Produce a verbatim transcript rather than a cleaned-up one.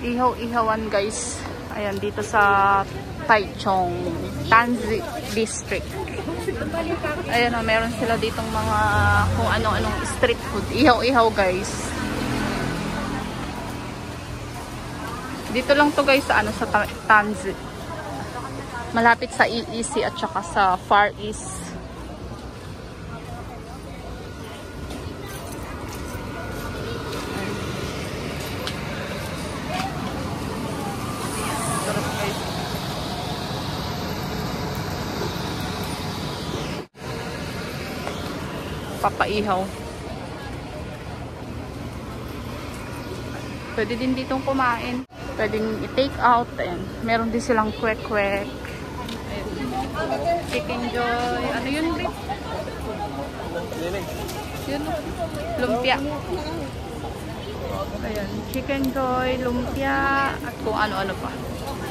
Ihaw-ihawan guys. Ayan, dito sa Taichung, Tanzi District. Ayan o, meron sila ditong mga kung ano-anong street food. Ihaw-ihaw guys. Dito lang to guys sa ano, sa Tanzi. Malapit sa E E C at saka sa Far East. Papaihaw. Pwede din ditong kumain. Pwedeng i-take out. Ayan. Meron din silang kwek-kwek. Chicken Joy. Ano yun, Bri? Yun. Lumpia. Ayan. Chicken Joy, lumpia, at kung ano-ano pa.